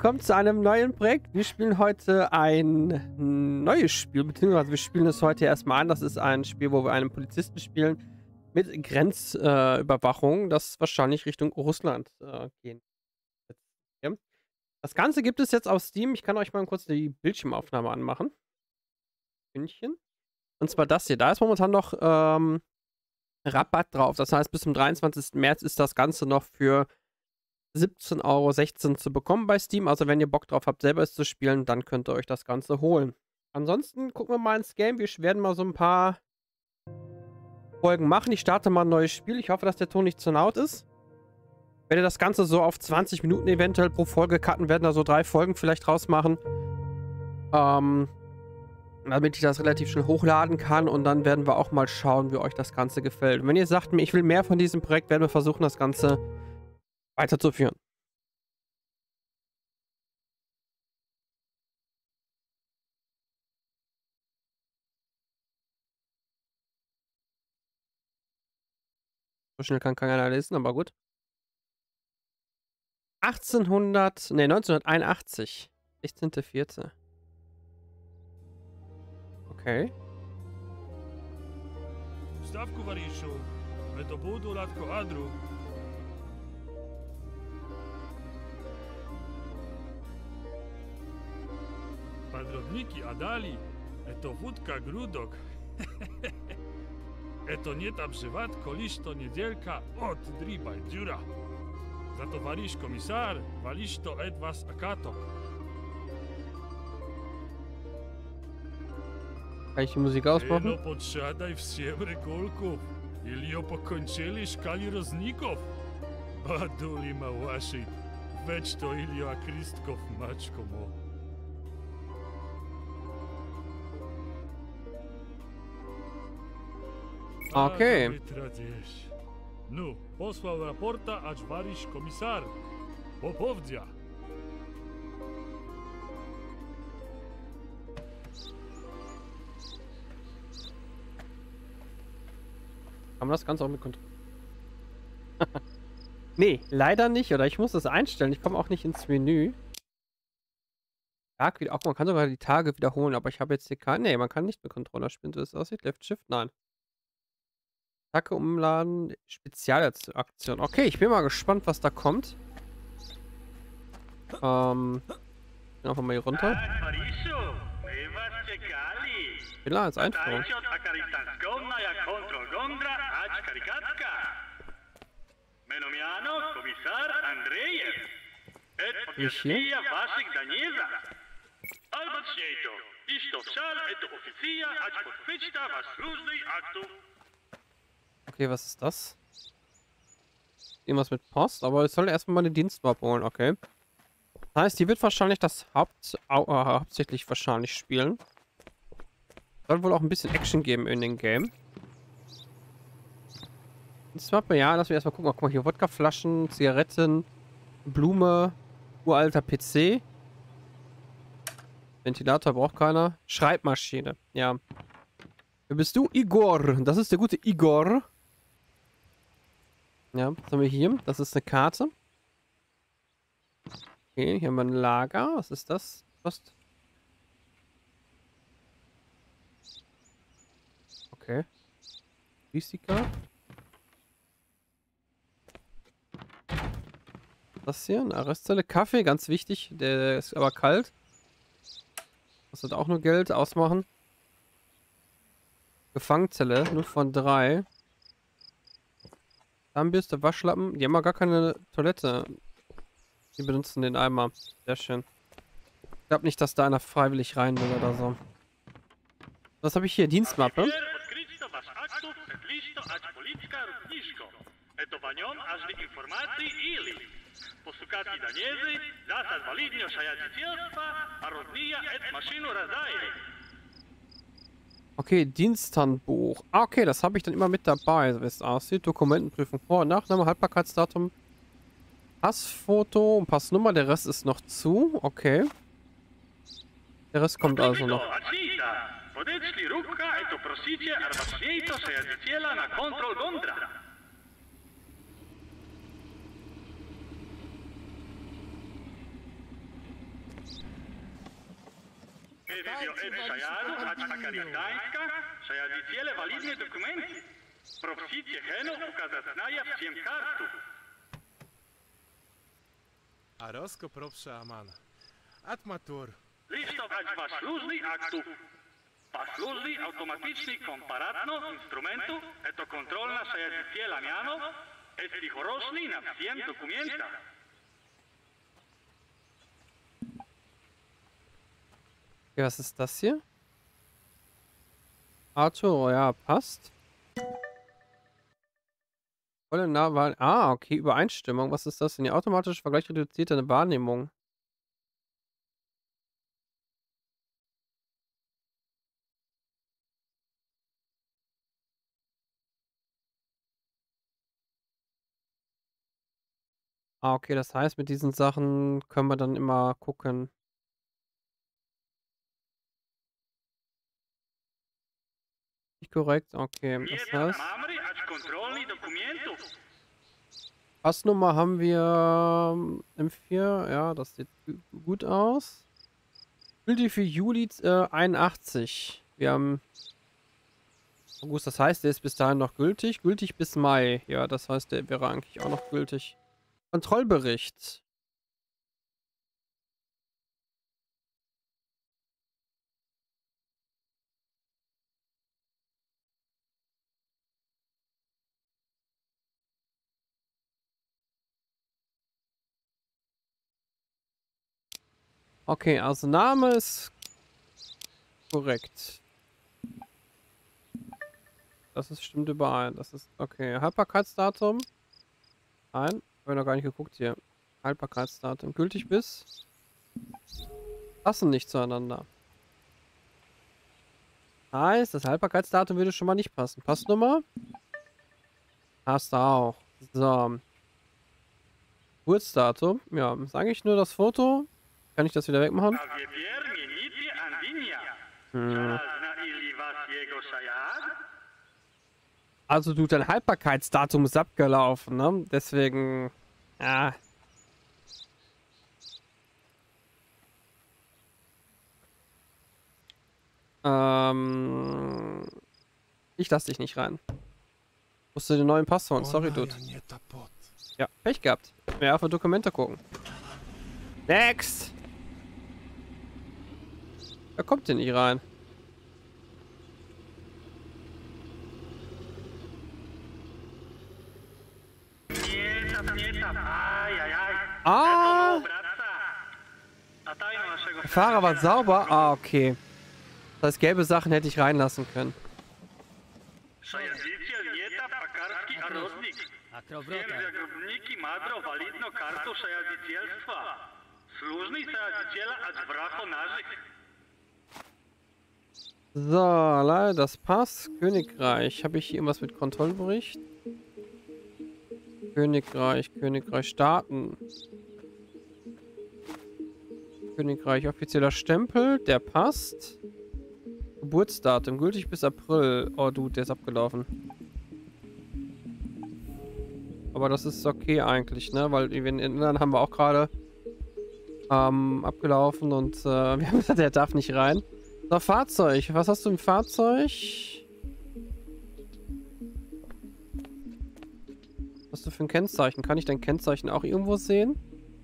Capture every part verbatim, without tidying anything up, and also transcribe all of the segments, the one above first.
willkommen zu einem neuen Projekt. Wir spielen heute ein neues Spiel, beziehungsweise wir spielen es heute erstmal an. Das ist ein Spiel, wo wir einen Polizisten spielen mit Grenzüberwachung, äh, das wahrscheinlich Richtung Russland äh, gehen wird. Das Ganze gibt es jetzt auf Steam. Ich kann euch mal kurz die Bildschirmaufnahme anmachen. Bündchen. Und zwar das hier. Da ist momentan noch ähm, Rabatt drauf. Das heißt, bis zum dreiundzwanzigsten März ist das Ganze noch für siebzehn Euro sechzehn zu bekommen bei Steam. Also wenn ihr Bock drauf habt, selber es zu spielen, dann könnt ihr euch das Ganze holen. Ansonsten gucken wir mal ins Game. Wir werden mal so ein paar Folgen machen. Ich starte mal ein neues Spiel. Ich hoffe, dass der Ton nicht zu laut ist. Ich werde das Ganze so auf zwanzig Minuten eventuell pro Folge cutten. Werden da so drei Folgen vielleicht rausmachen. Ähm, damit ich das relativ schnell hochladen kann. Und dann werden wir auch mal schauen, wie euch das Ganze gefällt. Und wenn ihr sagt mir, ich will mehr von diesem Projekt, werden wir versuchen, das Ganze weiterzuführen. So schnell kann keiner lesen, aber gut. achtzehnhundert, ne, neunzehnhunderteinundachtzig. sechzehnter vierte Okay. Stavku Varishu, to budu latko adru. Padrodniki Adali, to wódka grudok. Eto nie ta przywatko, lisz to niedzielka od dribaj dziura. Za to warisz komisar, walisz to edwas akato. Kann ich die Musik ausmachen? Eno podsiadaj w siebre kulków. Ili opokończyli szkali rozników. Baduli małaszy, weź to Ilio akristków maczko mo. Okay. No, posłał raporta, acz warisz komisar. Popowdzia. Kann man das Ganze auch mit Kontrolle? Nee, leider nicht. Oder ich muss das einstellen. Ich komme auch nicht ins Menü. Tag wieder, auch man kann sogar die Tage wiederholen, aber ich habe jetzt hier keinen. Nee, man kann nicht mit Controller spielen, so es aussieht. Left Shift, nein. Attacke umladen, Spezialaktion. Okay, ich bin mal gespannt, was da kommt. Ähm. Gehen einfach mal hier runter. Fehler als Einführung. Ich hier? Okay, was ist das? Irgendwas mit Post, aber ich soll erstmal meine Dienstwaffe holen, okay. Das heißt, die wird wahrscheinlich das Haupt, äh, hauptsächlich wahrscheinlich spielen. Soll wohl auch ein bisschen Action geben in dem Game. Dienstwaffe, ja, lass mich erstmal gucken. Guck mal, hier Wodkaflaschen, Zigaretten, Blume, uralter P C. Ventilator braucht keiner. Schreibmaschine, ja. Wer bist du? Igor. Das ist der gute Igor. Ja, was haben wir hier? Das ist eine Karte. Okay, hier haben wir ein Lager. Was ist das? Post. Okay. Physiker. Das hier, eine Arrestzelle. Kaffee, ganz wichtig. Der ist aber kalt. Kostet auch nur Geld. Ausmachen. Gefangenzelle, nur von drei. Zahnbürste, Waschlappen. Die haben ja gar keine Toilette. Die benutzen den Eimer. Sehr schön. Ich glaube nicht, dass da einer freiwillig rein will oder so. Was habe ich hier? Dienstmappe. Okay, Diensthandbuch. Ah, okay, das habe ich dann immer mit dabei, so wie es aussieht. Dokumentenprüfung, Vor- und Nachname, Haltbarkeitsdatum, Passfoto, Passnummer, der Rest ist noch zu. Okay. Der Rest kommt also noch. Ed ensaiado Ачпакаританска, саяди валидные документы. Пропсите хено указатная всем карту. А Роско пропша Амана. От мотор. Листов послужный акту. Послужный автоматичный компаратно инструменту, это контрольно саяди ламяно, это хороший на всем документах. Ja, was ist das hier? Arthur, ja, passt. Volle Nahwahl. Ah, okay, Übereinstimmung. Was ist das denn? Die automatische Vergleich reduziert eine Wahrnehmung. Ah, okay, das heißt, mit diesen Sachen können wir dann immer gucken. Nicht korrekt, okay. Das heißt, Passnummer haben wir ähm, M vier. Ja, das sieht gut aus. Gültig für Juli äh, einundachtzig. Wir haben August, das heißt, der ist bis dahin noch gültig. Gültig bis Mai. Ja, das heißt, der wäre eigentlich auch noch gültig. Kontrollbericht. Okay, also Name ist korrekt. Das ist stimmt überein. Das ist okay. Haltbarkeitsdatum. Nein, habe ich noch gar nicht geguckt hier. Haltbarkeitsdatum. Gültig bis. Passen nicht zueinander. Heißt, das Haltbarkeitsdatum würde schon mal nicht passen. Passnummer? Hast du auch. So. Geburtsdatum. Ja, sage ich nur das Foto. Kann ich das wieder wegmachen? Hm. Also du, dein Haltbarkeitsdatum ist abgelaufen, ne? Deswegen, ja. Ähm, ich lass dich nicht rein. Musst du den neuen Pass holen. Sorry, Dude. Ja, Pech gehabt. Mehr auf die Dokumente gucken. Next! Wer kommt denn hier rein? Ah! Der Fahrer war sauber? Ah, okay. Das heißt, gelbe Sachen hätte ich reinlassen können. So, leider das Pass. Königreich. Habe ich hier irgendwas mit Kontrollbericht? Königreich, Königreich, Staaten. Königreich, offizieller Stempel, der passt. Geburtsdatum, gültig bis April. Oh, du, der ist abgelaufen. Aber das ist okay eigentlich, ne? Weil in Indien haben wir auch gerade ähm, abgelaufen und äh, wir haben gesagt, der darf nicht rein. So, Fahrzeug. Was hast du im Fahrzeug? Was hast du für ein Kennzeichen? Kann ich dein Kennzeichen auch irgendwo sehen?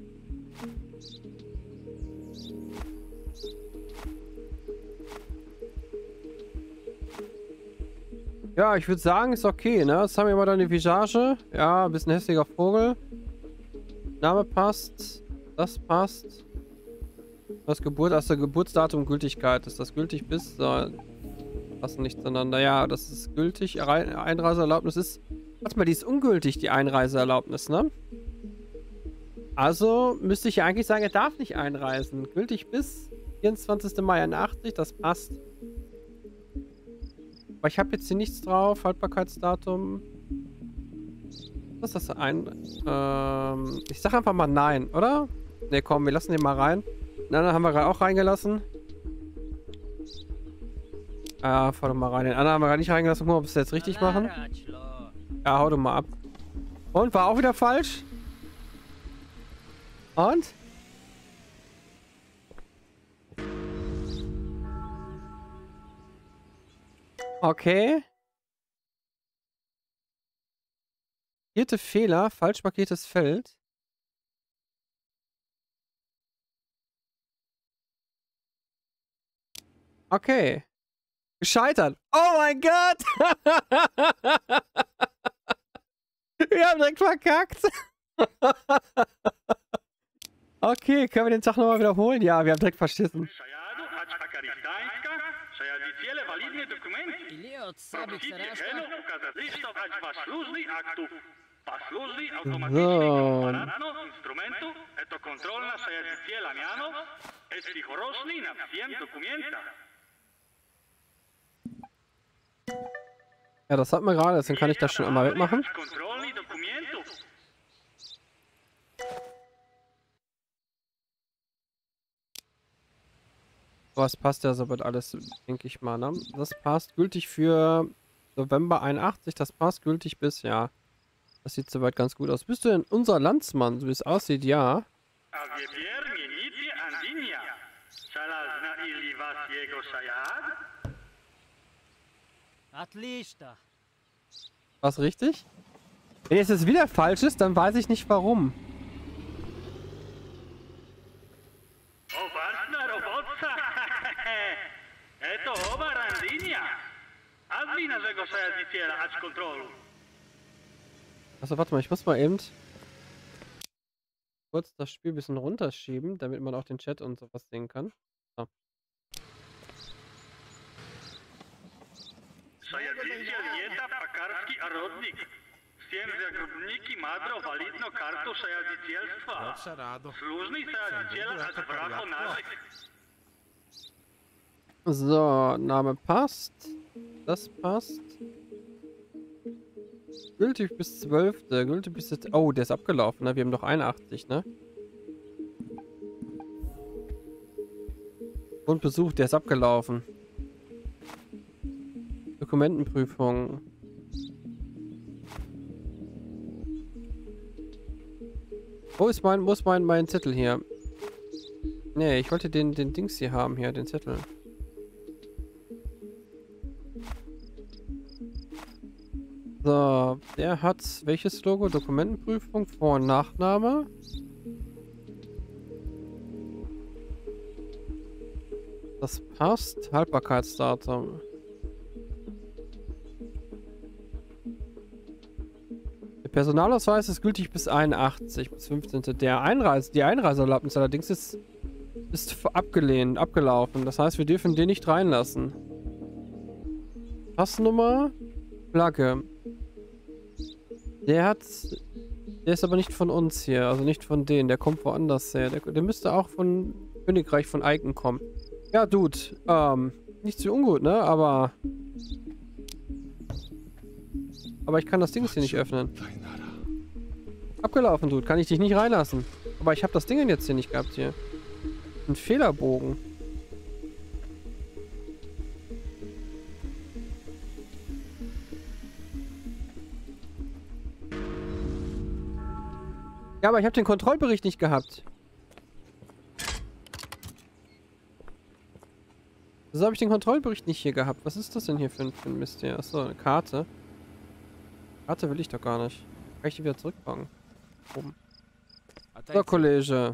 Ja, ich würde sagen, ist okay, ne? Jetzt haben wir mal deine Visage. Ja, ein bisschen hässlicher Vogel. Name passt. Das passt. Das Geburt, also Geburtsdatum, Gültigkeit. Ist das gültig bis? So, passen nicht zueinander. Ja, das ist gültig. Einreiseerlaubnis ist. Warte mal, die ist ungültig, die Einreiseerlaubnis, ne? Also müsste ich ja eigentlich sagen, er darf nicht einreisen. Gültig bis vierundzwanzigster Mai einundachtzig, das passt. Aber ich habe jetzt hier nichts drauf. Haltbarkeitsdatum. Was ist das ein? Ähm, ich sag einfach mal nein, oder? Ne, komm, wir lassen den mal rein. Den anderen haben wir auch reingelassen. Ah, fahr doch mal rein. Den anderen haben wir gar nicht reingelassen. Guck mal, ob wir es jetzt richtig machen. Ja, hau doch mal ab. Und, war auch wieder falsch? Und? Okay. Vierte Fehler, falsch markiertes Feld. Okay. Gescheitert. Oh mein Gott! Wir haben direkt verkackt. Okay, können wir den Tag nochmal wiederholen? Ja, wir haben direkt verschissen. Ja, das hat man gerade, deswegen kann ich das schon einmal wegmachen. Was passt ja soweit alles, denke ich mal, ne? Das passt gültig für November einundachtzig, das passt gültig bis, ja. Das sieht soweit ganz gut aus. Bist du denn unser Landsmann, so wie es aussieht, ja? Was richtig? Wenn jetzt es wieder falsch ist, dann weiß ich nicht warum. Achso, warte mal, ich muss mal eben kurz das Spiel ein bisschen runterschieben, damit man auch den Chat und sowas sehen kann. So. So, Name passt. Das passt. Gültig bis zwölfte. Gültig bis jetzt. Oh, der ist abgelaufen, ne? Wir haben doch einundachtzig, ne? Und Besuch, der ist abgelaufen. Dokumentenprüfung. Wo ist mein, wo ist mein, mein Zettel hier? Nee, ich wollte den, den Dings hier haben, hier, den Zettel. So, der hat welches Logo? Dokumentenprüfung, Vor- und Nachname. Das passt. Haltbarkeitsdatum. Der Personalausweis ist gültig bis einundachtzig, bis fünfzehnten Der Einreise, die Einreiseerlaubnis allerdings ist, ist abgelehnt, abgelaufen. Das heißt, wir dürfen den nicht reinlassen. Passnummer, Flagge. Der hat... Der ist aber nicht von uns hier, also nicht von denen. Der kommt woanders her. Der, der müsste auch von Königreich von Eiken kommen. Ja, Dude. Ähm, nicht so ungut, ne? Aber... Aber ich kann das Ding hier nicht öffnen. Abgelaufen, Dude. Kann ich dich nicht reinlassen. Aber ich habe das Ding jetzt hier nicht gehabt hier. Ein Fehlerbogen. Ja, aber ich habe den Kontrollbericht nicht gehabt. Wieso habe ich den Kontrollbericht nicht hier gehabt? Was ist das denn hier für ein, für ein Mist hier? Achso, eine Karte. Karte will ich doch gar nicht. Kann ich die wieder zurückpacken? Oben. So, Kollege.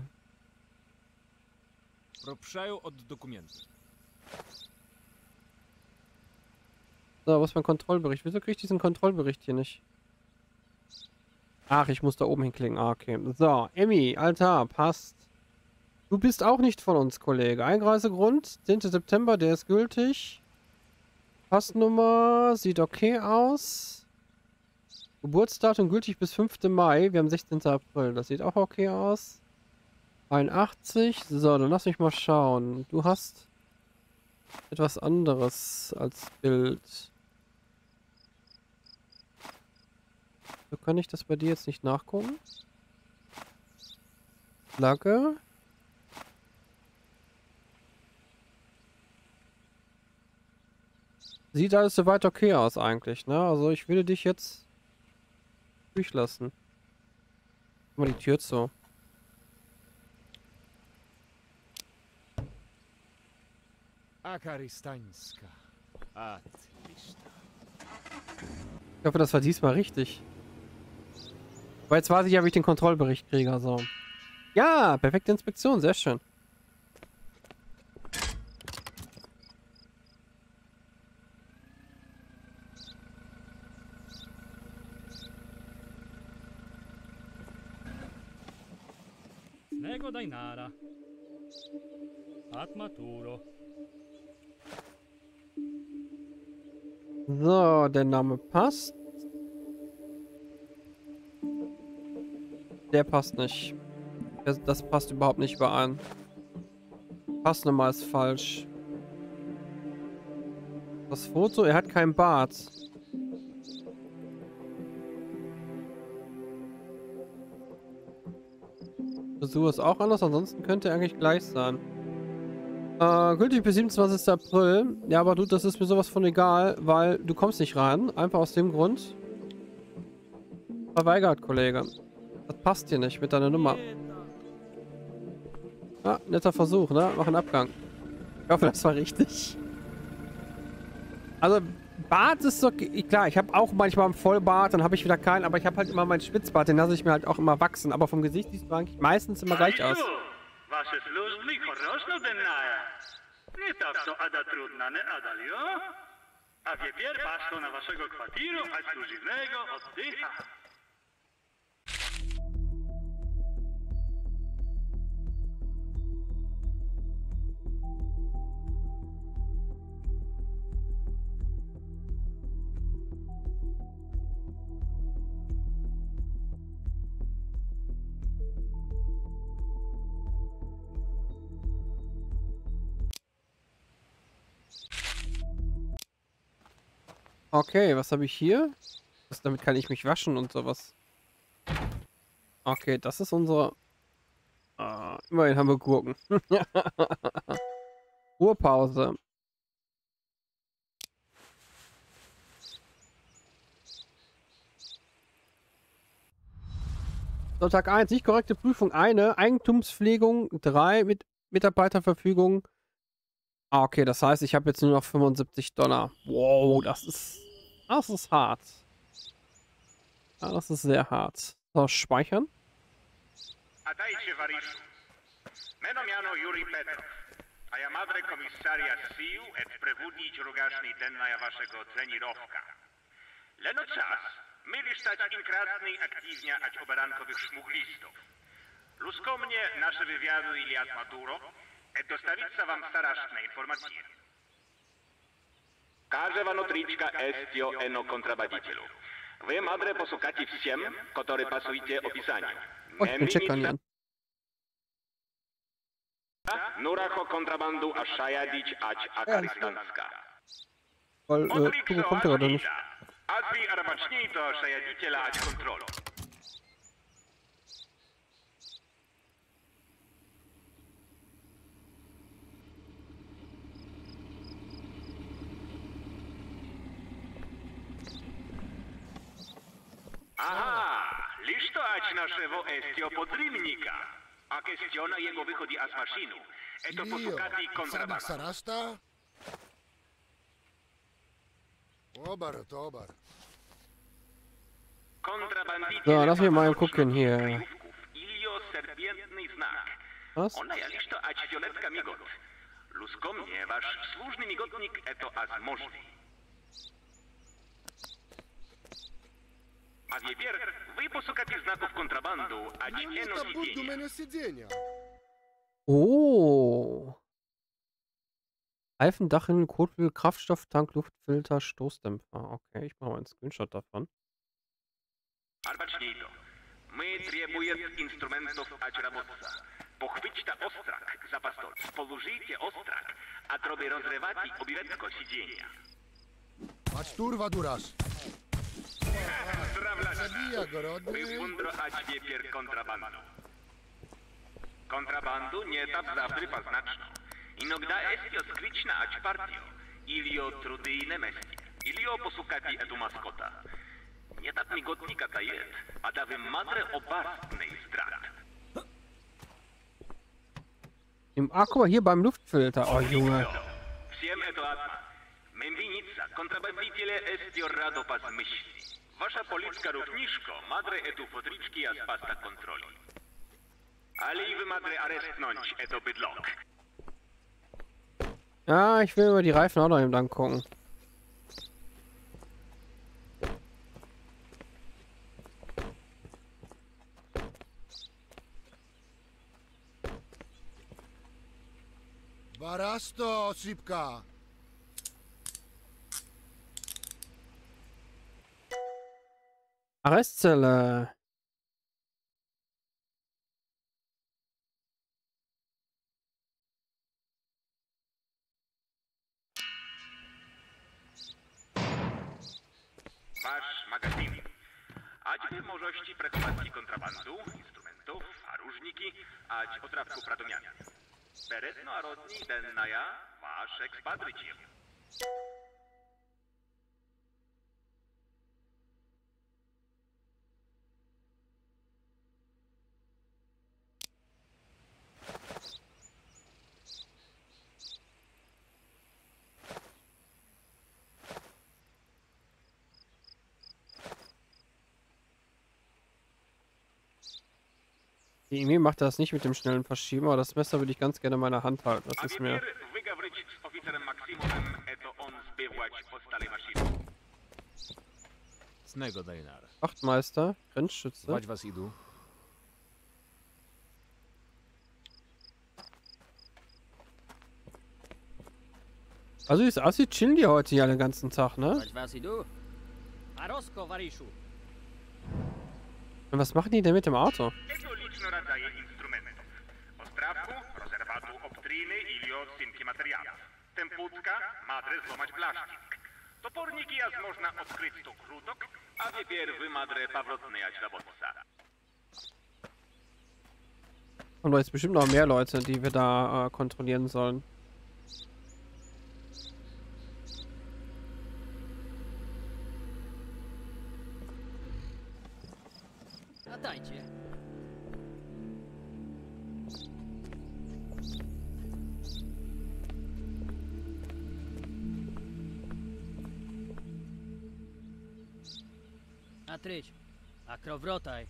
So, was ist mein Kontrollbericht? Wieso kriege ich diesen Kontrollbericht hier nicht? Ach, ich muss da oben hinklicken. Ah, okay. So, Emmy, Alter, passt. Du bist auch nicht von uns, Kollege. Einreisegrund, zehnten September, der ist gültig. Passnummer, sieht okay aus. Geburtsdatum gültig bis fünften Mai. Wir haben sechzehnten April. Das sieht auch okay aus. einundachtzig. So, dann lass mich mal schauen. Du hast etwas anderes als Bild. So, kann ich das bei dir jetzt nicht nachgucken? Flagge. Sieht alles soweit okay aus eigentlich, ne? Also ich würde dich jetzt durchlassen. Mal die Tür zu. Akaristańska. Atli. Ich hoffe, das war diesmal richtig. Aber jetzt weiß ich ja, wie ich den Kontrollbericht kriege. Also. Ja, perfekte Inspektion, sehr schön. Nego Dainara. Atmaturo. So, der Name passt. Der passt nicht. Das, das passt überhaupt nicht überein. Passnummer ist falsch. Das Foto, er hat keinen Bart. Frisur ist auch anders, ansonsten könnte er eigentlich gleich sein. Äh, gültig bis siebenundzwanzigsten April. Ja, aber du, das ist mir sowas von egal, weil du kommst nicht rein. Einfach aus dem Grund. Verweigert, Kollege. Das passt hier nicht mit deiner Nummer. Ah, netter Versuch, ne? Mach einen Abgang. Ich hoffe, das war richtig. Also, Bart ist so... Klar, ich habe auch manchmal einen Vollbart, dann habe ich wieder keinen, aber ich habe halt immer meinen Spitzbart, den lasse ich mir halt auch immer wachsen. Aber vom Gesicht siehst du eigentlich meistens immer gleich aus. Ваше служби хорошо деная. Не так что ада трудна не адалио. А теперь пашу на вашего квартиру эксклюзивного отдыха. Okay, was habe ich hier? Das, damit kann ich mich waschen und sowas. Okay, das ist unsere... Ah, immerhin haben wir Gurken. Ruhepause. So, Tag eins, nicht korrekte Prüfung eine, Eigentumspflegung drei, mit Mitarbeiterverfügung. Ah, okay, das heißt, ich habe jetzt nur noch fünfundsiebzig Dollar. Wow, das ist... Das ist hart. Ja, das ist sehr hart. So, speichern. Adajcie Wariszu. Meno miano Juri Petrov. A ja madre komisaria Siu et prewudnić rugašni dennaja waszego trenirowka. Leno czas, mieli stać inkrasny aktywnia ać oberankowych szmuglistów. Lusko mnie nasze wywiadu Iliad Maduro et dostawica wam straszne informacje. Каже ванотричка Эстио Эно контрабандителю. Вы, мадре, посукайте всем, которые пасуете описанию. Нурахо контрабанду Ашаядич Ач Акаристанска. Отриксо Адита. Азби арабачнито Ашаядителя Ач контролу. Aha, lisz to ać naszego Estio podrymnika. A kwestiona jego wychodzi z maszynu. Eto posłuchati kontrabandu. Sarasta? Tobar, tobar. So, lass mich mal gucken hier. Ilio serpientny znak. Was? Ona ja lisz to ać fioletka migot. Lusko mnie wasz służny migotnik eto az możny. А теперь вы посукайте знаков контрабанду, а eno сиденья. Oh. Reifen, Dachhimmel, Kotflügel, Kraftstofftank, Luftfilter, Stoßdämpfer. Okay, ich mache mal einen Screenshot davon. Арбачнито. Мы требуем инструментов от работца. Похвичта острак, запастор. Положите острак, а троби разрывати обиретко сиденья. Отштурва, дураш. Wyfundro ać wiepier kontrabandu. Kontrabandu nie tak zawsze poznaczno. Inogda estio skryćna ać partio. Ilio trudyjne mestie. Ilio posukati etu maskota. Nie tak migotnika ta jest, a da wy madre obarstnej strat. Im, ah, guck mal, hier beim Luftfilter. Oh, Junge. Всем это ладно. Menvinica, kontrabanditele estio rado pas myśli. Wasza policka równiszko, madre etu fotriczki a spasta kontroli. Ale i wy madre arestnąć eto bydlok. Ja, ich will über die Reifen auch noch eben angucken. Barasto, Sipka. Arrestzelle. Wasz magazyn. Ać wy możności prekowacji kontrabandu, instrumentów, a różniki, ać otrawku pradomiania. Beretno a rodni dennaja, wasz ekspadrycie. Irgendwie macht er das nicht mit dem schnellen Verschieben, aber das Messer würde ich ganz gerne in meiner Hand halten. Das ist mir... Snego Dejnar. Wachtmeister, Grenzschütze. Wać was idu. Also wie es aussieht, chillen die heute hier den ganzen Tag, ne? Wać was idu. Arosko, Wariszu. Und was machen die denn mit dem Auto? Toporniki jas można odkryć to krutok, a wiepier wy madre pawrotny jać robotca. Und da ist bestimmt noch mehr Leute, die wir da äh, kontrollieren sollen. A dajcie. Natryć. A krowrotaj.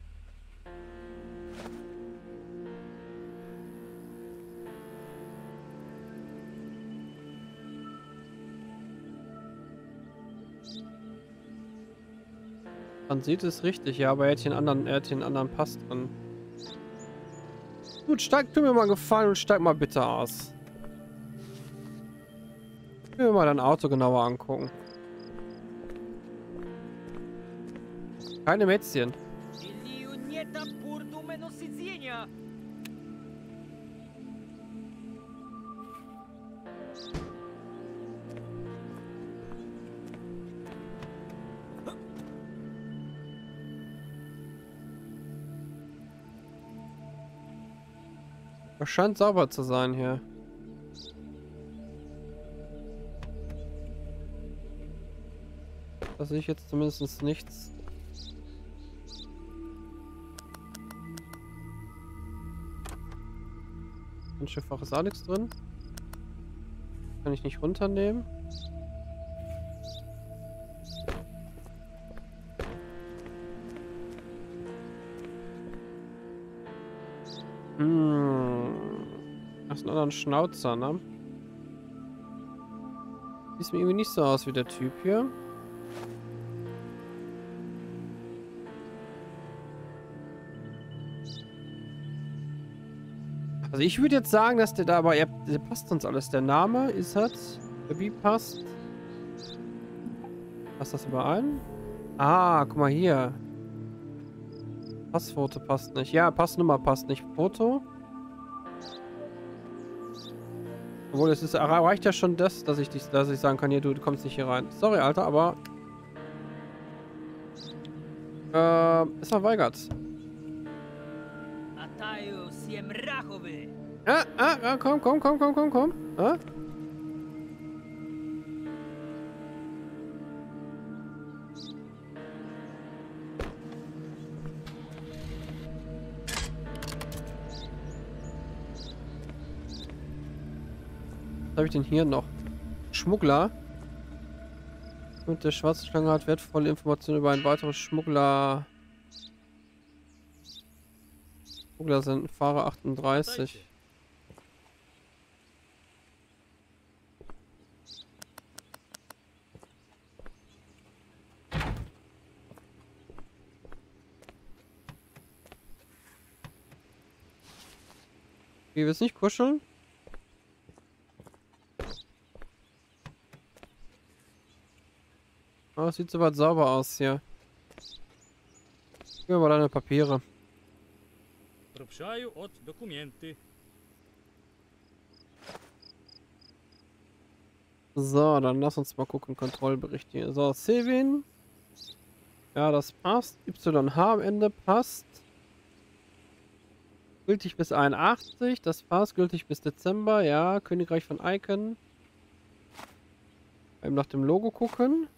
Man sieht es richtig, ja, aber er hat den anderen, er hat den anderen Pass drin. Gut, steig, tu mir mal einen Gefallen und steig mal bitte aus. Ich will mir mal dein Auto genauer angucken. Keine Mätzchen. Es scheint sauber zu sein hier. Da sehe ich jetzt zumindest nichts. Im Schifffach ist auch nichts drin. Kann ich nicht runternehmen. Hm. Das ist ein anderer Schnauzer, ne? Sieht mir irgendwie nicht so aus wie der Typ hier. Also ich würde jetzt sagen, dass der da, aber er, der passt uns alles. Der Name ist halt, der wie passt. Passt das überein? Ah, guck mal hier. Passfoto passt nicht. Ja, Passnummer passt nicht. Foto. Obwohl, es ist, reicht ja schon das, dass ich dich, dass ich sagen kann, hier, du, du kommst nicht hier rein. Sorry, Alter, aber äh, ist verweigert. Ah, ah, ah, komm, komm, komm, komm, komm, komm. Ah? Was habe ich denn hier noch? Schmuggler. Und der schwarze Schlange hat wertvolle Informationen über einen weiteren Schmuggler. Schmuggler sind Fahrer achtunddreißig. Wie, willst du nicht kuscheln? Oh, das sieht soweit sauber aus hier. Gib mir mal deine Papiere. Пропшаю от документы. So, dann lass uns mal gucken. Kontrollbericht hier. So, Sevin. Ja, das passt. Y H am Ende passt. Gültig bis einundachtzig. Das passt. Gültig bis Dezember. Ja, Königreich von Icon. Eben nach dem Logo gucken.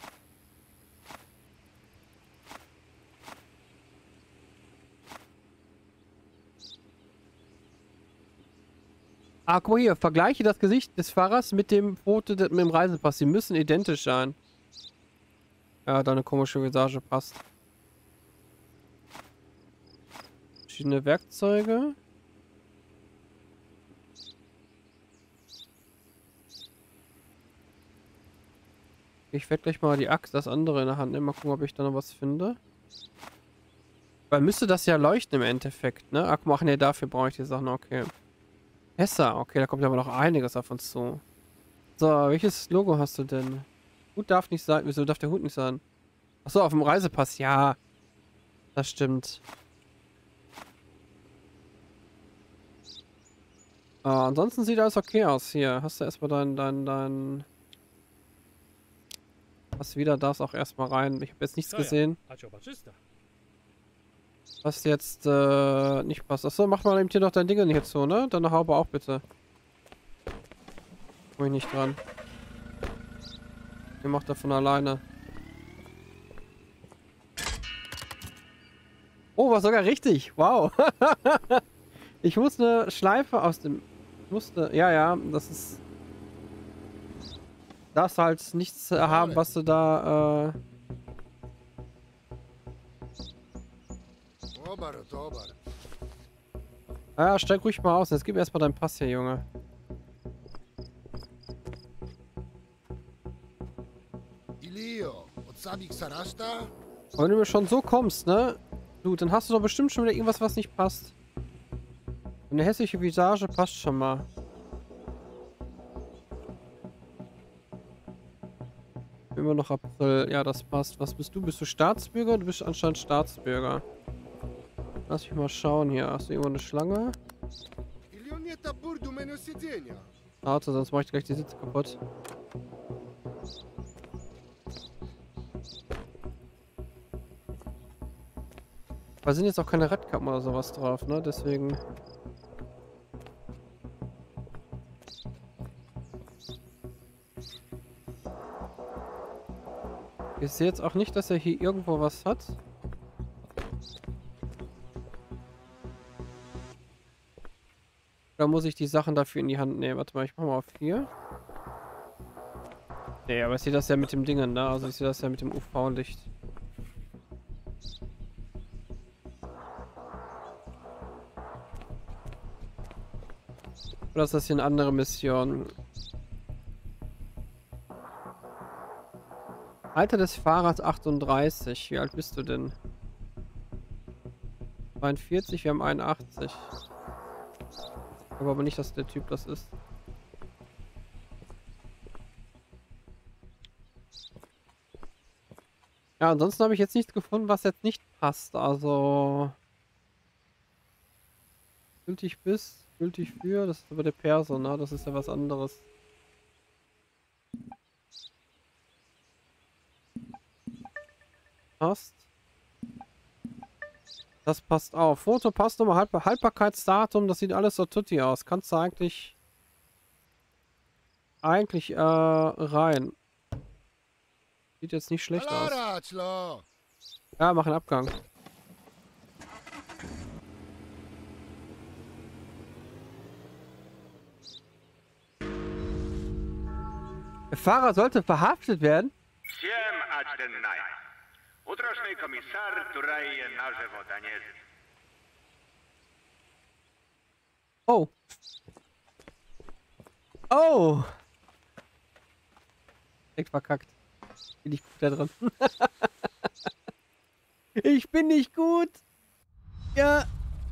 Ah, guck mal hier. Vergleiche das Gesicht des Fahrers mit dem Foto mit dem Reisepass. Sie müssen identisch sein. Ja, deine komische Visage passt. Verschiedene Werkzeuge. Ich werde gleich mal die Axt, das andere in der Hand nehmen. Mal gucken, ob ich da noch was finde. Weil müsste das ja leuchten im Endeffekt, ne? Ach, machen ja, dafür brauche ich die Sachen. Okay. Hessa, okay, da kommt aber noch einiges auf uns zu. So, welches Logo hast du denn? Hut darf nicht sein. Wieso darf der Hut nicht sein? Achso, auf dem Reisepass, ja. Das stimmt. Ah, ansonsten sieht alles okay aus hier. Hast du erstmal dein, dein, dein... Was wieder, darfst auch erstmal rein. Ich habe jetzt nichts gesehen. Was jetzt äh, nicht passt. Achso, mach mal eben hier noch dein Ding nicht jetzt so, ne? Deine Haube auch bitte. Komm ich nicht dran. Ihr macht das von alleine. Oh, war sogar richtig. Wow. Ich muss eine Schleife aus dem... Ich musste... Ja, ja, das ist... Darfst halt nichts haben, was du da... Äh, Ja, steig ruhig mal aus. Jetzt gib erstmal deinen Pass hier, Junge. Aber wenn du mir schon so kommst, ne? Du, dann hast du doch bestimmt schon wieder irgendwas, was nicht passt. Eine hässliche Visage passt schon mal. Immer noch April. Ja, das passt. Was bist du? Bist du Staatsbürger? Du bist anscheinend Staatsbürger. Lass mich mal schauen hier. Hast du irgendwo eine Schlange? Warte, sonst mache ich gleich die Sitze kaputt. Da sind jetzt auch keine Radkappen oder sowas drauf, ne? Deswegen... Ich sehe jetzt auch nicht, dass er hier irgendwo was hat. Da muss ich die Sachen dafür in die Hand nehmen. Warte mal, ich mach mal auf vier. Nee, aber ich sehe das ja mit dem Dingen, ne? Also ich sehe das ja mit dem U V-Licht. Oder ist das hier eine andere Mission? Alter des Fahrers achtunddreißig. Wie alt bist du denn? zweiundvierzig, wir haben einundachtzig. Ich glaube aber nicht, dass der Typ das ist. Ja, ansonsten habe ich jetzt nichts gefunden, was jetzt nicht passt. Also... Gültig bis, gültig für, das ist aber der Perso, ne? Das ist ja was anderes. Passt. Das passt auch. Foto passt nochmal. Halb Haltbarkeitsdatum, das sieht alles so tutti aus. Kannst du eigentlich... Eigentlich, äh, rein. Sieht jetzt nicht schlecht aus. Ja, mach einen Abgang. Der Fahrer sollte verhaftet werden. Всем очденная. Утрошний комиссар турає наживо Данез. Oh. Oh. Direkt verkackt. Bin ich gut da drin. Ich bin nicht gut. Ja.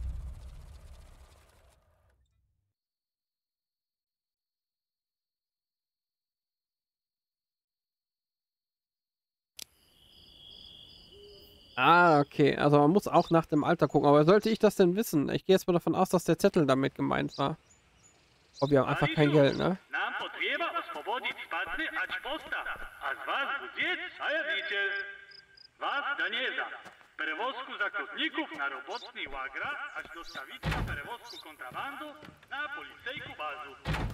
Ah, okay. Also man muss auch nach dem Alter gucken. Aber sollte ich das denn wissen? Ich gehe jetzt mal davon aus, dass der Zettel damit gemeint war. Oh, wir haben einfach kein Geld, ne? Нам потреба освободить спадны от поста, а с вас будет заявитель. Вас, Данеза, перевозку закупников на работный лагерь, аж доставить на перевозку контрабанду на полицейскую базу.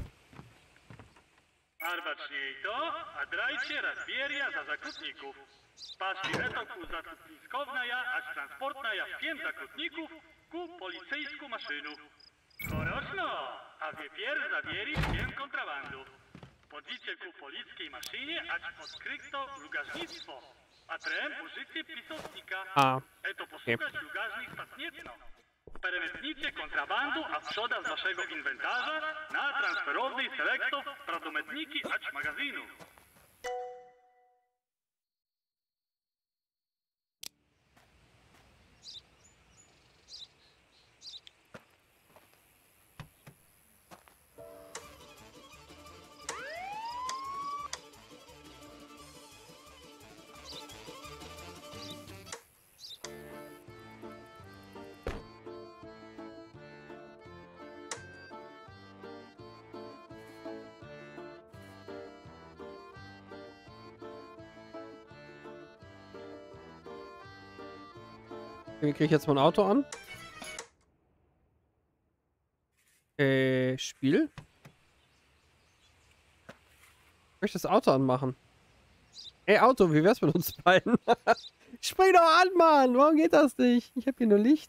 Арбачней то, а драйте разберия за закупников. Пашли ретоку закупнисковная, аж транспортная фен закупников ку полицейскую машину. Хорошно, a wypier zawieri wiem kontrabandu. Podlicie ku polickiej maszynie, acz podkryto lugażnictwo, a trem użycie pisotnika. A, Eto posłuchać lugażnych pacnietno. Переметните контрабанду от przoda z waszego inwentarza na transferowny selektor pradometniki acz magazynu. wie kriege ich jetzt mein Auto an? Äh, Spiel? Ich möchte das Auto anmachen. Ey, Auto, wie wär's mit uns beiden? Spring doch an, Mann! Warum geht das nicht? Ich habe hier nur Licht.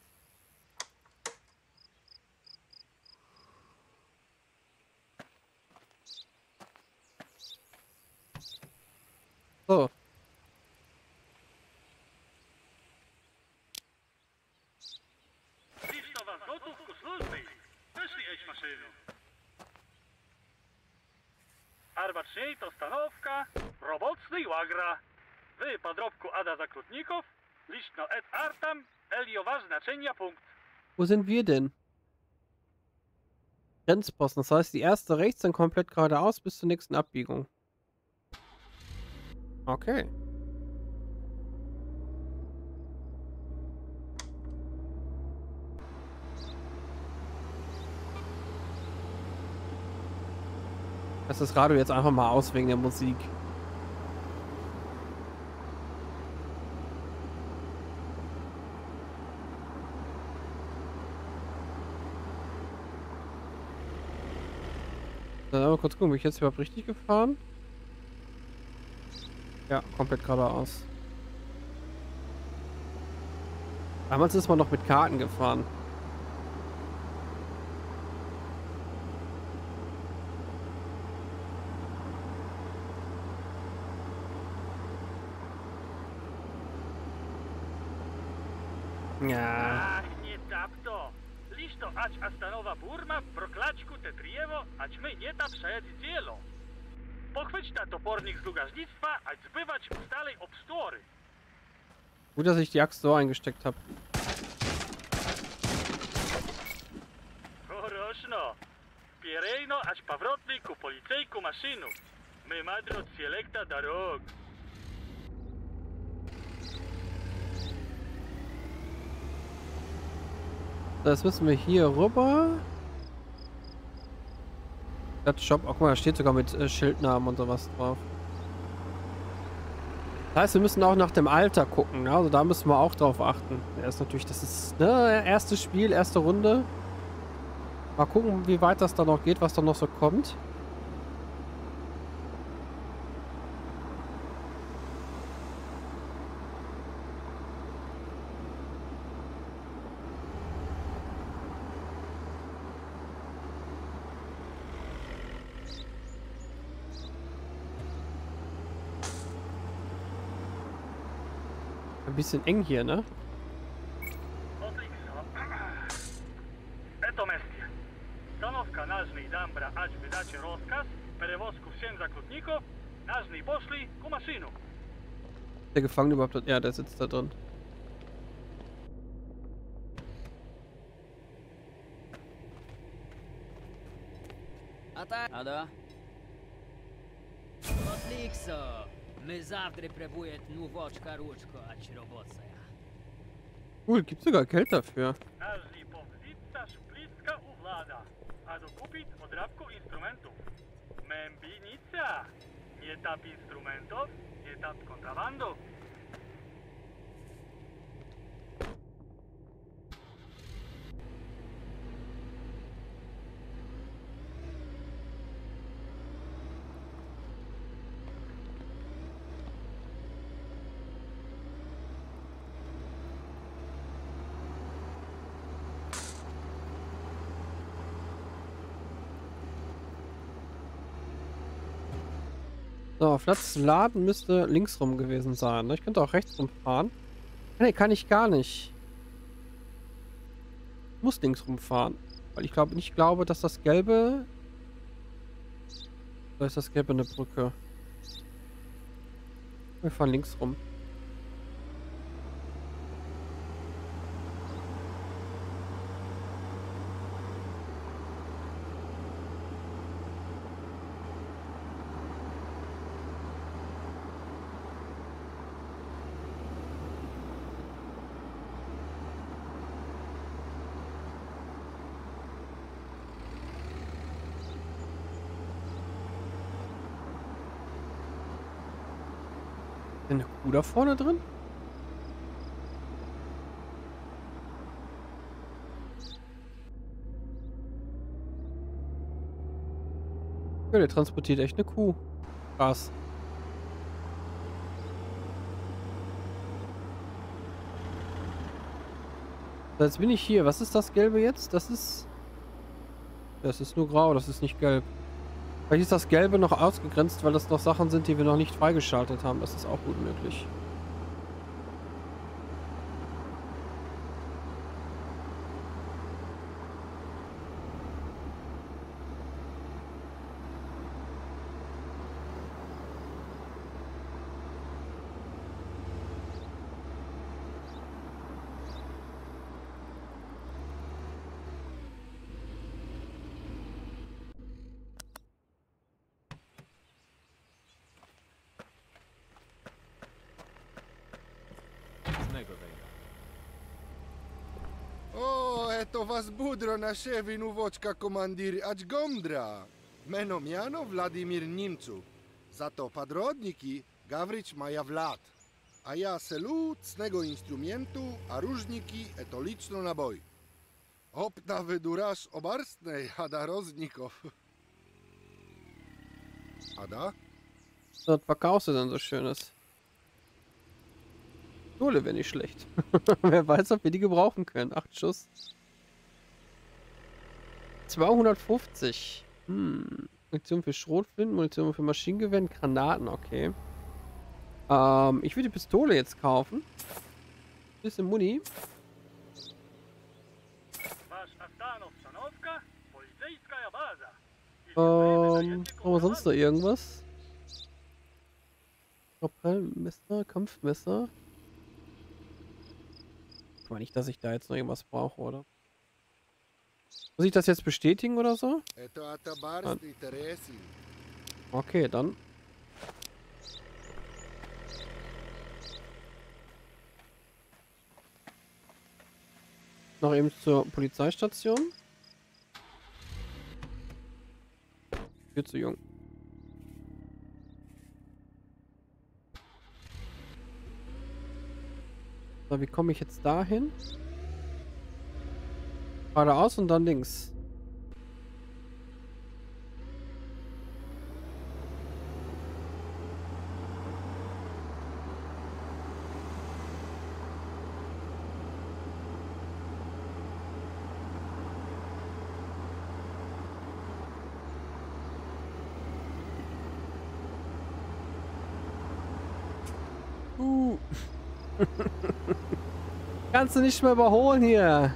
So. Арбачней то становка, robocny łagra. Wy, podrobku Ada Zakrutników, liczno et artam, eliowa znaczenia punkt. Wo sind wir denn? Grenzposten. Das heißt, die erste rechts, dann komplett geradeaus bis zur nächsten Abbiegung. Okay. Lass das Radio jetzt einfach mal aus wegen der Musik. Dann mal kurz gucken, bin ich jetzt überhaupt richtig gefahren? Ja, komplett geradeaus. Damals ist man noch mit Karten gefahren. Ja. Ach, nie tak to. Lisz to ać Astanowa Burma, proklaczku te driewo, ać my nie ta przejadzi dzielo. Pochwyć ta topornik z lugażnictwa, ać zbywać ustalej obstory. Gut, dass ich die Axt so eingesteckt habe. Хорошно. Pierejno, ać powrotny ku policyjku maszynu. My madro selekta darog. Das müssen wir hier rüber. Das Shop, oh, guck mal, da steht sogar mit äh, Schildnamen und sowas drauf. Das heißt, wir müssen auch nach dem Alter gucken, ne? Also da müssen wir auch drauf achten. Ja, ist natürlich, das ist, ne, erstes Spiel, erste Runde. Mal gucken, wie weit das da noch geht, was da noch so kommt. Ein bisschen eng hier, ne? Eto mestje. Stanovka nažni dambra ač bi daće rozkaz, perevozku všem zaklutnikov, nažni pošli ku mašinu. Der Gefangene überhaupt... Ja, der sitzt da drin. А та... А да? Отлично. Мы завтра прибудет нувочка ручка от работая. Cool, gibt's sogar Geld dafür. Nažni povzica šplitka u vlada, a dokupit odravku instrumentov. Membinica. Nie tap instrumentov, nie tap kontrabando. So, Platz zum Laden müsste links rum gewesen sein. Ne? Ich könnte auch rechts rumfahren. Ne, kann ich gar nicht. Ich muss links rumfahren. Weil ich glaube, ich glaube, dass das Gelbe... Da ist das Gelbe eine Brücke. Wir fahren links rum. Eine Kuh da vorne drin? Ja, der transportiert echt eine Kuh. Krass. So, jetzt bin ich hier. Was ist das Gelbe jetzt? Das ist... Das ist nur grau, das ist nicht gelb. Vielleicht ist das Gelbe noch ausgegrenzt, weil das noch Sachen sind, die wir noch nicht freigeschaltet haben. Das ist auch gut möglich. O, eto was budro na ševi nuvočka komandir ač gomdra. Meno miano Vladimir Nimcu. Zato padrodniki Gavrić maja vlad. A ja selu cnego instrumentu, a różniki eto lično na boj. Opta wydurasz obarstnej, hada roznikov. Ada? Was verkaufst du denn so Schönes? Kohle wäre nicht schlecht. Wer weiß, ob wir die gebrauchen können. Acht Schuss. zweihundertfünfzig. Hm. Munition für Schrotflinten, Munition für Maschinengewehr, Granaten, okay. Ähm, ich würde die Pistole jetzt kaufen. Bisschen Muni. Ähm, haben wir sonst noch irgendwas? Messer, Kampfmesser. Ich meine nicht, dass ich da jetzt noch irgendwas brauche, oder? Muss ich das jetzt bestätigen oder so? Ah. Okay, dann. Noch eben zur Polizeistation. Viel zu jung. So, wie komme ich jetzt dahin? Geradeaus und dann links. Uh. Kannst du nicht mehr überholen hier.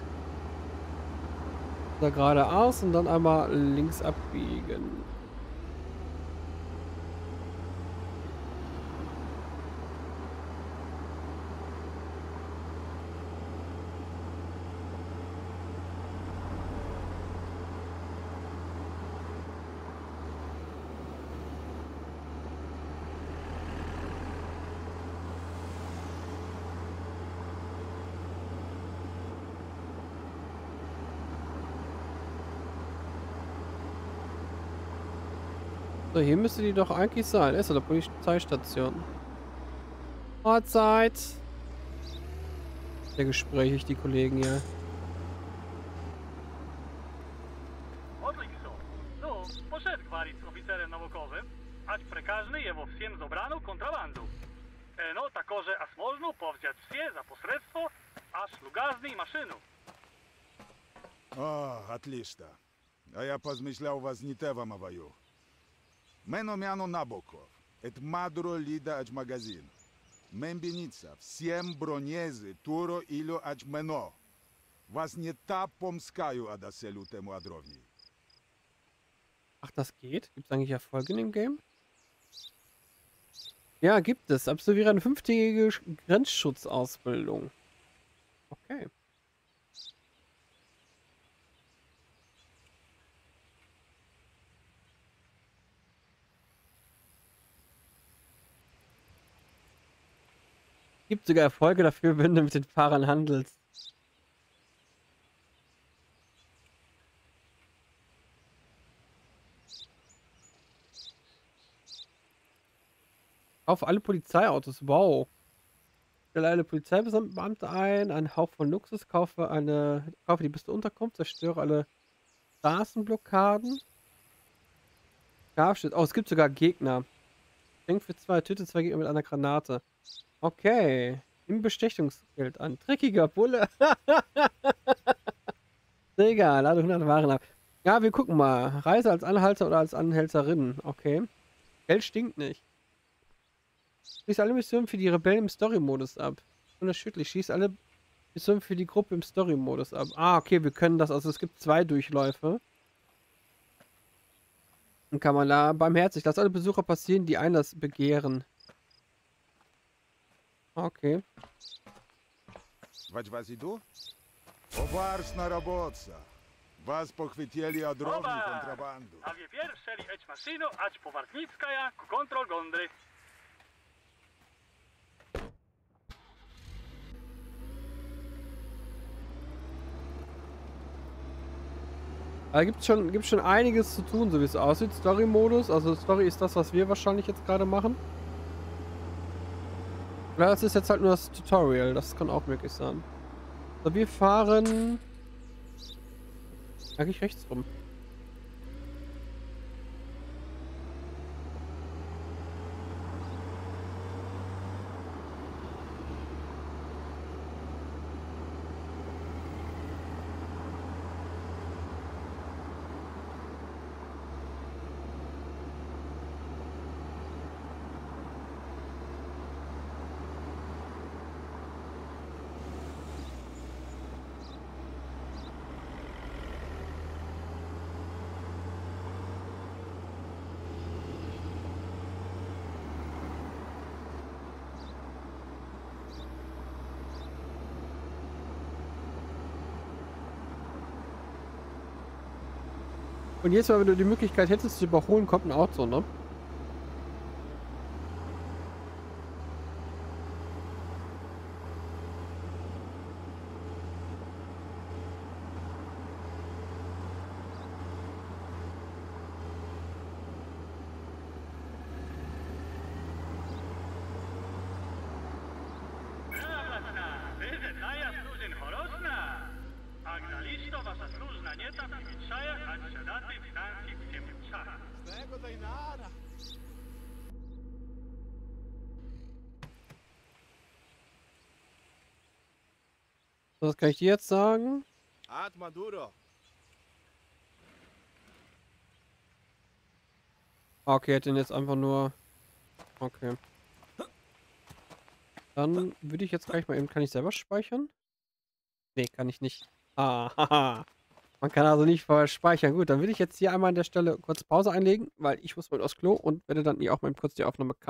Da geradeaus und dann einmal links abbiegen. So, hier müsste die doch eigentlich sein. Ist ja der Polizeistation. Mahlzeit. Sehr gesprächig, die Kollegen hier. Odlično. No, pošet kvari s oficerem Novokovem, ać prekažny je vo всем zobranu kontrabandu. Eno, takože as možno povzjať vsie za posredstvo, až lugazni машину. О, отлично. А я позмышлял вас не те вам аваю. Мено мяно Набоков. Это мадро лида ач магазин. Мембеница. Всем бронеzy, туро ило ач мено. Was nie ta pomskaju adaselu temu adrowni. Ach, das geht? Gibt es eigentlich Erfolge in dem Game? Ja, gibt es. Absolviere eine fünftägige Grenzschutzausbildung. Okay. Gibt sogar Erfolge dafür, wenn du mit den Fahrern handelst. Kauf alle Polizeiautos. Wow. Stelle alle Polizeibeamte ein, einen Hauch von Luxus, kaufe eine, kaufe die beste Unterkunft, zerstöre alle Straßenblockaden. Scharfschütze. Oh, es gibt sogar Gegner. Denk für zwei, töte zwei Gegner mit einer Granate. Okay. Nimm Bestechungsgeld an. Dreckiger Bulle. Egal, lade hundert Waren ab. Ja, wir gucken mal. Reise als Anhalter oder als Anhälterin. Okay. Geld stinkt nicht. Schieß alle Missionen für die Rebellen im Story-Modus ab. Unerschütterlich. Schieß alle Missionen für die Gruppe im Story-Modus ab. Ah, okay, wir können das. Also es gibt zwei Durchläufe. Und kann man da barmherzig. Lass alle Besucher passieren, die Einlass begehren. Okay. Was was idu? Obarsna robotsa. Was pochwytili adrowni kontrabandu. A wie pierwszeli eć maszynu, ać powartnickaja, kontrol gondry. Da gibt es schon, gibt's schon einiges zu tun, so wie es aussieht. Story-Modus, also Story ist das, was wir wahrscheinlich jetzt gerade machen. Ja, das ist jetzt halt nur das Tutorial, das kann auch möglich sein. So, wir fahren eigentlich rechts rum. Und jetzt mal, wenn du die Möglichkeit hättest zu überholen, kommt ein Auto, ne? Was kann ich dir jetzt sagen? Ad Maduro. Okay, hat den jetzt einfach nur... Okay. Dann würde ich jetzt gleich mal eben, kann ich selber speichern? Nee, kann ich nicht. Ah, haha. Man kann also nicht vorher speichern. Gut, dann würde ich jetzt hier einmal an der Stelle kurz Pause einlegen, weil ich muss mal aufs Klo und werde dann hier auch mal kurz die Aufnahme